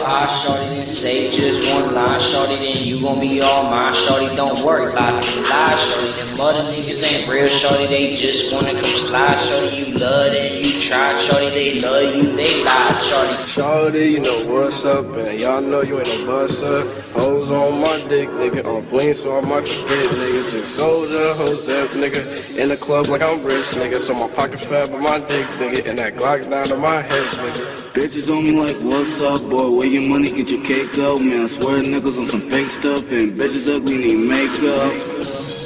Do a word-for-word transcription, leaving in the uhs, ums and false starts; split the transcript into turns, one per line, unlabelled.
high, shorty, then say just one line, shorty, then you gon' be all mine, shorty, don't worry about them lies, shorty, them other niggas ain't real, shorty, they just wanna come slide, shorty, you love it, you try, shorty, they love you, they lie, shorty.
Shawty, you know what's up, and y'all know you ain't no buster. Hoes on my dick, nigga, on bling, so I might forget, nigga. Just soda, hoes up, nigga, in the club like I'm rich, nigga. So my pockets fat, but my dick, nigga, and that Glock down to my head, nigga.
Bitches on me like, what's up, boy? Where your money, get your cake up, man. I swear niggas on some fake stuff, and bitches ugly need makeup.